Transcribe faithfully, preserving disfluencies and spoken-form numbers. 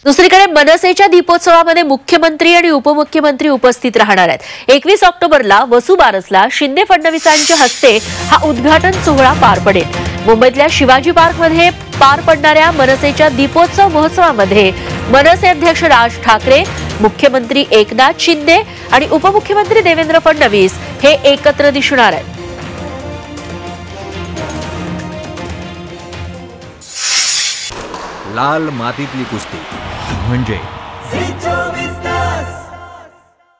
दुसरीकडे मनसेच्या दीपोत्सवामध्ये मुख्यमंत्री आणि उपमुख्यमंत्री उपस्थित राहणार आहेत। एकवीस ऑक्टोबरला वसुबारसला शिंदे फडणवीसांच्या हस्ते हा उद्घाटन सोहळा पार पडेल। मुंबईतल्या शिवाजी पार्कमध्ये पार पडणाऱ्या मनसेच्या दीपोत्सव महोत्सवामध्ये मनसे अध्यक्ष राज ठाकरे, मुख्यमंत्री एकनाथ शिंदे आणि उपमुख्यमंत्री देवेंद्र फडणवीस हे एकत्र दिसणार आहेत। लाल मातीतली कुस्ती म्हणजे